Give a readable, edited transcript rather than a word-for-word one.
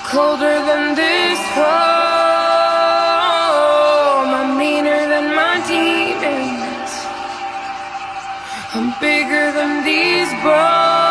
colder than this home. I'm meaner than my demons. I'm bigger than these bones.